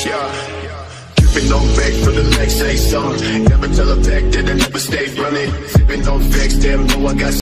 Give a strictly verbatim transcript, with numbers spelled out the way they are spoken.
yeah. Dripping on back from the Lexus six hundred. Never tell a fact that I never stay running. Sipping on facts, damn, know I got